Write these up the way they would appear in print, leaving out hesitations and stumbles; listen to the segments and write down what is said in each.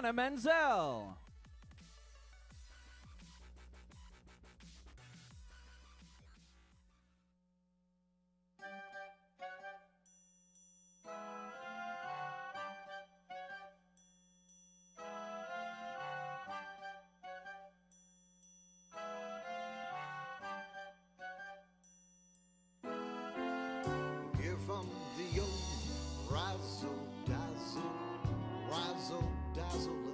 Savannah Manzel. Give 'em the old razzle dazzle, razzle dazzle.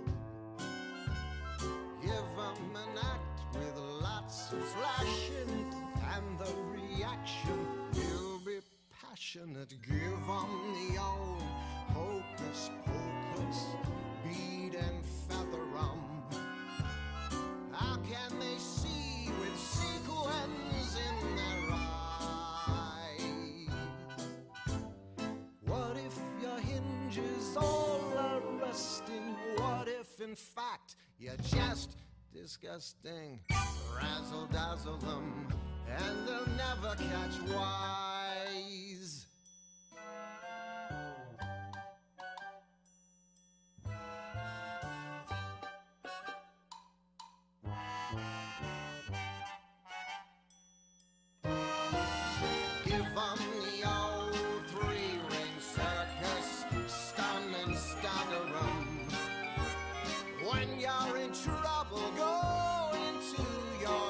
Give 'em an act with lots of flashing, and the reaction will be passionate. Give 'em the old hocus pocus, bead and feather 'em. How can they see with sequins in their eyes? What if your hinges all are rusting? What if, in fact, you're just disgusting? Razzle dazzle them, and they'll never catch wise. Give 'em the old three-ring circus, stun and stagger 'em. When you're in trouble, go into your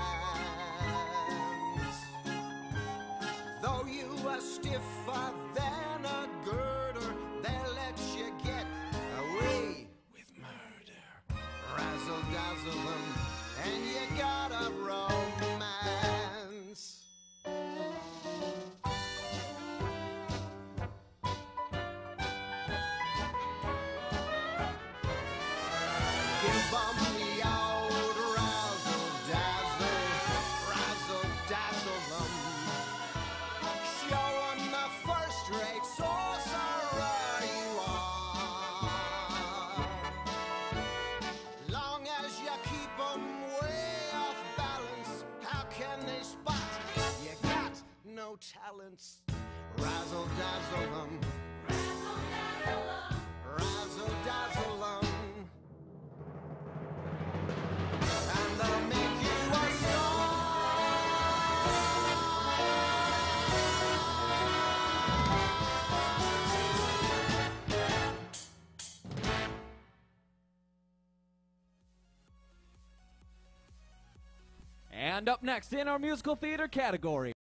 dance. Though you are stiffer than a girder, they'll let you get away with murder. Razzle dazzle 'em, and you got a romance. Give 'em the old razzle dazzle, razzle dazzle 'em. Show 'em the first-rate sorcerer you are. Long as you keep 'em way off balance, how can they spot you got no talents? Razzle dazzle 'em, Razzle dazzle 'em. razzle dazzle 'em. And they'll make you a star. And up next in our musical theater category,